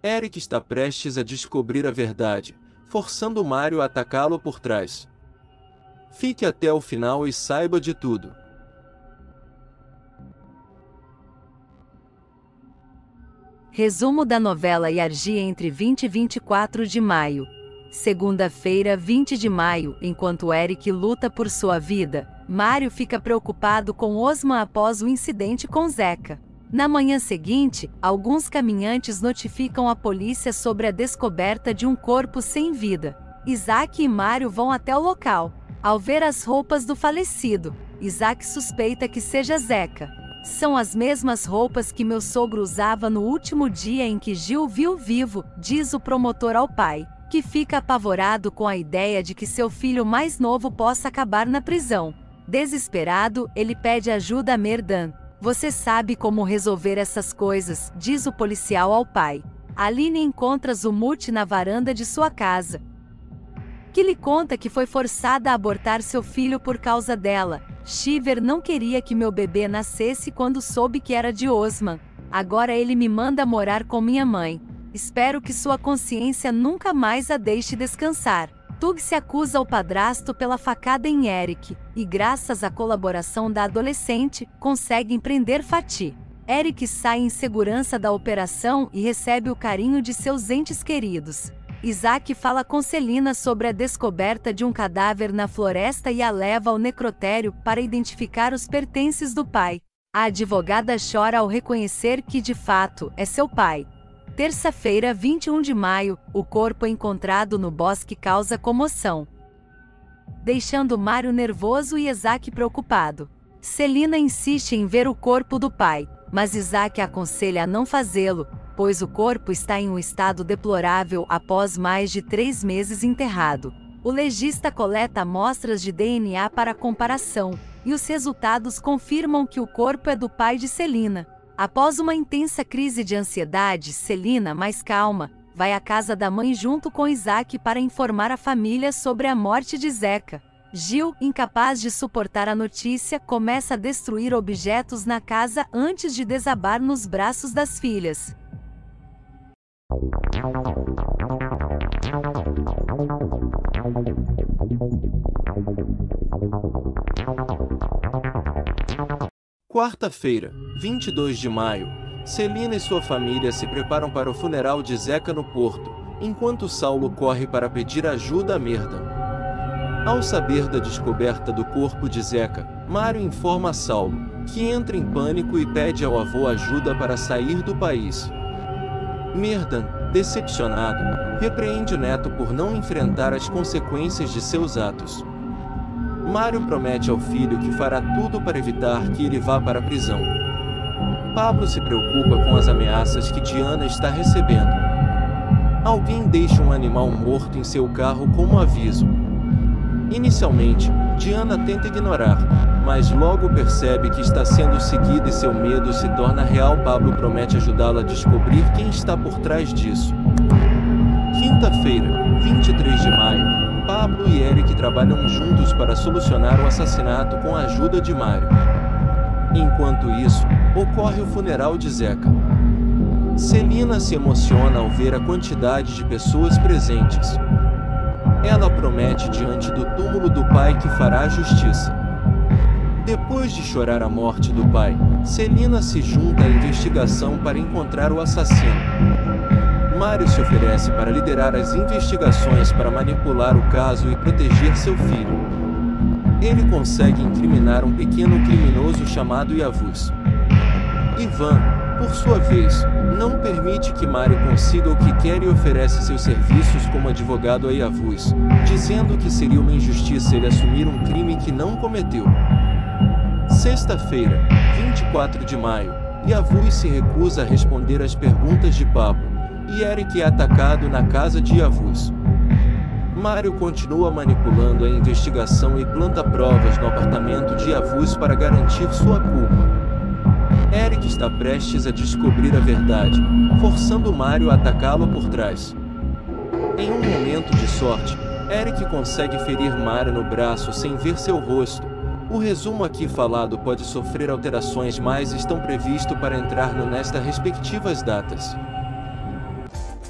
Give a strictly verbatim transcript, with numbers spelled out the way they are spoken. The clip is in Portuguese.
Eric está prestes a descobrir a verdade, forçando Mário a atacá-lo por trás. Fique até o final e saiba de tudo. Resumo da novela Yargi entre vinte e vinte e quatro de maio. Segunda-feira, vinte de maio, enquanto Eric luta por sua vida, Mário fica preocupado com Osman após o incidente com Zeca. Na manhã seguinte, alguns caminhantes notificam a polícia sobre a descoberta de um corpo sem vida. Isaac e Mário vão até o local. Ao ver as roupas do falecido, Isaac suspeita que seja Zeca. São as mesmas roupas que meu sogro usava no último dia em que Gil viu vivo, diz o promotor ao pai, que fica apavorado com a ideia de que seu filho mais novo possa acabar na prisão. Desesperado, ele pede ajuda a Merdan. Você sabe como resolver essas coisas, diz o policial ao pai. Aline encontra Zumut na varanda de sua casa, que lhe conta que foi forçada a abortar seu filho por causa dela. Shiver não queria que meu bebê nascesse quando soube que era de Osman. Agora ele me manda morar com minha mãe. Espero que sua consciência nunca mais a deixe descansar. Tug se acusa o padrasto pela facada em Eric, e graças à colaboração da adolescente, conseguem prender Fatih. Eric sai em segurança da operação e recebe o carinho de seus entes queridos. Isaac fala com Celina sobre a descoberta de um cadáver na floresta e a leva ao necrotério para identificar os pertences do pai. A advogada chora ao reconhecer que, de fato, é seu pai. Terça-feira, vinte e um de maio, o corpo encontrado no bosque causa comoção, deixando Mário nervoso e Isaac preocupado. Celina insiste em ver o corpo do pai, mas Isaac aconselha a não fazê-lo, pois o corpo está em um estado deplorável após mais de três meses enterrado. O legista coleta amostras de D N A para comparação, e os resultados confirmam que o corpo é do pai de Celina. Após uma intensa crise de ansiedade, Celina, mais calma, vai à casa da mãe junto com Isaac para informar a família sobre a morte de Zeca. Gil, incapaz de suportar a notícia, começa a destruir objetos na casa antes de desabar nos braços das filhas. Quarta-feira, vinte e dois de maio, Celina e sua família se preparam para o funeral de Zeca no porto, enquanto Saulo corre para pedir ajuda a Merdan. Ao saber da descoberta do corpo de Zeca, Mário informa a Saulo, que entra em pânico e pede ao avô ajuda para sair do país. Merdan, decepcionado, repreende o neto por não enfrentar as consequências de seus atos. Mário promete ao filho que fará tudo para evitar que ele vá para a prisão. Pablo se preocupa com as ameaças que Diana está recebendo. Alguém deixa um animal morto em seu carro como aviso. Inicialmente, Diana tenta ignorar, mas logo percebe que está sendo seguida e seu medo se torna real. Pablo promete ajudá-la a descobrir quem está por trás disso. Quinta-feira, vinte e três de maio, Pablo e Eric trabalham juntos para solucionar o assassinato com a ajuda de Mário. Enquanto isso, ocorre o funeral de Zeca. Celina se emociona ao ver a quantidade de pessoas presentes. Ela promete diante do túmulo do pai que fará justiça. Depois de chorar a morte do pai, Celina se junta à investigação para encontrar o assassino. Mário se oferece para liderar as investigações para manipular o caso e proteger seu filho. Ele consegue incriminar um pequeno criminoso chamado Yavuz. Ivan, por sua vez, não permite que Mário consiga o que quer e oferece seus serviços como advogado a Yavuz, dizendo que seria uma injustiça ele assumir um crime que não cometeu. Sexta-feira, vinte e quatro de maio, Yavuz se recusa a responder às perguntas de Pablo, e Eric é atacado na casa de Yavuz. Mário continua manipulando a investigação e planta provas no apartamento de Yavuz para garantir sua culpa. Eric está prestes a descobrir a verdade, forçando Mário a atacá-lo por trás. Em um momento de sorte, Eric consegue ferir Mário no braço sem ver seu rosto. O resumo aqui falado pode sofrer alterações, mas estão previsto para entrar no nesta respectivas datas.